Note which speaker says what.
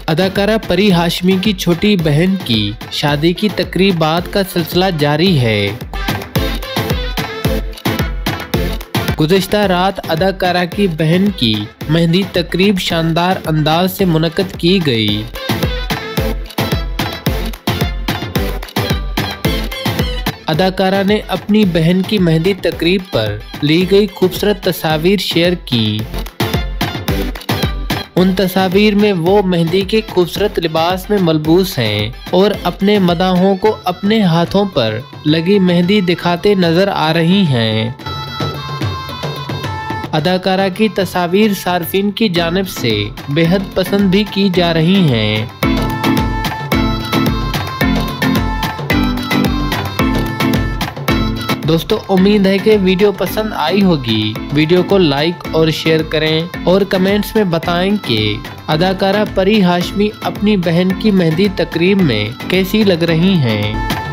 Speaker 1: अदाकारा परी हाशमी की छोटी बहन की शादी की तकरीबात का सिलसिला जारी है। गुज़िश्ता रात अदाकारा की बहन की मेहंदी तकरीब शानदार अंदाज से मुनक्कद की गई। अदाकारा ने अपनी बहन की मेहंदी तकरीब पर ली गई खूबसूरत तस्वीर शेयर की। उन तस्वीर में वो मेहंदी के खूबसूरत लिबास में मलबूस हैं और अपने मदाहों को अपने हाथों पर लगी मेहंदी दिखाते नजर आ रही हैं। अदाकारा की तस्वीर सार्फिन की जानिब से बेहद पसंद भी की जा रही हैं। दोस्तों, उम्मीद है कि वीडियो पसंद आई होगी। वीडियो को लाइक और शेयर करें और कमेंट्स में बताएं कि अदाकारा परी हाशमी अपनी बहन की मेहंदी तकरीब में कैसी लग रही हैं।